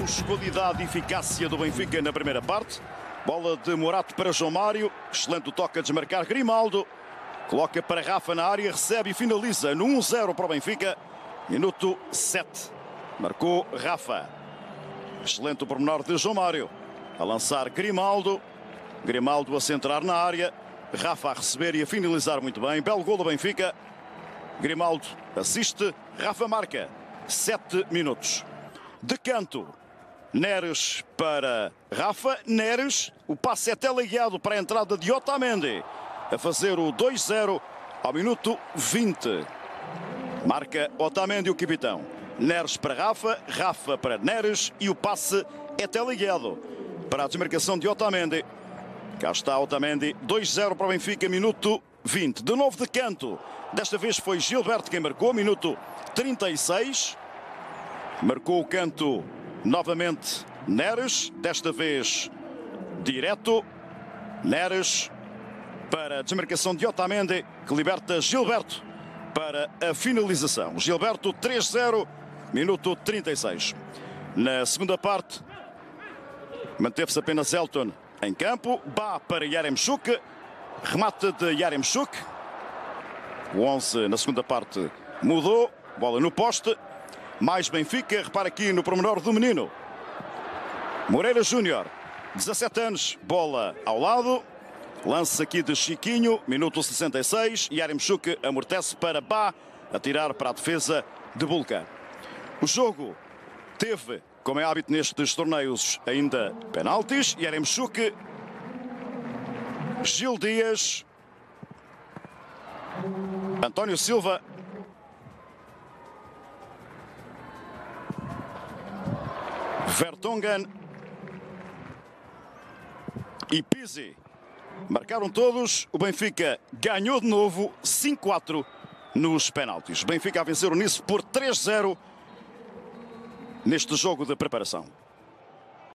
Vemos qualidade e eficácia do Benfica na primeira parte. Bola de Morato para João Mário. Excelente o toque a desmarcar Grimaldo. Coloca para Rafa na área, recebe e finaliza no 1-0 para o Benfica. Minuto 7. Marcou Rafa. Excelente o pormenor de João Mário. A lançar Grimaldo. Grimaldo a centrar na área. Rafa a receber e a finalizar muito bem. Belo gol do Benfica. Grimaldo assiste. Rafa marca. 7 minutos. De canto. Neres para Rafa. Neres. O passe é teleguiado para a entrada de Otamendi. A fazer o 2-0 ao minuto 20. Marca Otamendi, o capitão. Neres para Rafa. Rafa para Neres. E o passe é teleguiado para a desmarcação de Otamendi. Cá está Otamendi. 2-0 para o Benfica, minuto 20. De novo de canto. Desta vez foi Gilberto quem marcou. Minuto 36. Marcou o canto novamente Neres. Desta vez direto. Neres para a desmarcação de Otamendi, que liberta Gilberto para a finalização. Gilberto 3-0, minuto 36. Na segunda parte, manteve-se apenas Elton em campo. Bá para Yaremchuk. Remate de Yaremchuk. O 11 na segunda parte mudou. Bola no poste. Mais Benfica. Repara aqui no pormenor do menino. Moreira Júnior, 17 anos. Bola ao lado. Lance aqui de Chiquinho. Minuto 66. Yaremchuk amortece para Bá. A tirar para a defesa de Bulka. O jogo teve, como é hábito nestes torneios, ainda penaltis. Yaremchuk. Gil Dias. António Silva. Vertonghen. E Pizzi. Marcaram todos. O Benfica ganhou de novo 5-4 nos penaltis. Benfica a vencer o Nice por 3-0 neste jogo de preparação.